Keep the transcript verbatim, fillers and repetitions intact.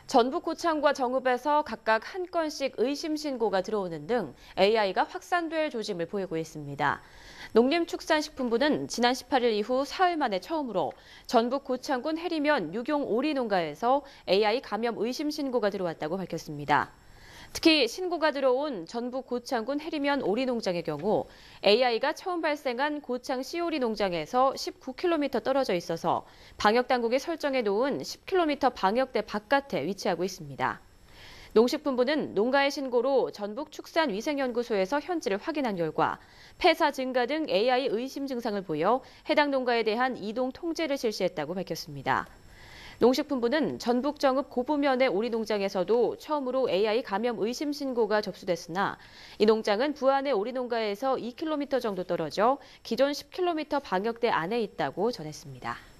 전북 고창과 정읍에서 각각 한 건씩 의심 신고가 들어오는 등 에이아이가 확산될 조짐을 보이고 있습니다. 농림축산식품부는 지난 십팔 일 이후 사흘 만에 처음으로 전북 고창군 해리면 유경 오리 농가에서 에이아이 감염 의심 신고가 들어왔다고 밝혔습니다. 특히 신고가 들어온 전북 고창군 해리면 오리 농장의 경우 에이아이가 처음 발생한 고창 씨오리 농장에서 십구 킬로미터 떨어져 있어서 방역당국이 설정해 놓은 십 킬로미터 방역대 바깥에 위치하고 있습니다. 농식품부는 농가의 신고로 전북축산위생연구소에서 현지를 확인한 결과 폐사 증가 등 에이아이 의심 증상을 보여 해당 농가에 대한 이동 통제를 실시했다고 밝혔습니다. 농식품부는 전북 정읍 고부면의 오리 농장에서도 처음으로 에이아이 감염 의심 신고가 접수됐으나 이 농장은 부안의 오리 농가에서 이 킬로미터 정도 떨어져 기존 십 킬로미터 방역대 안에 있다고 전했습니다.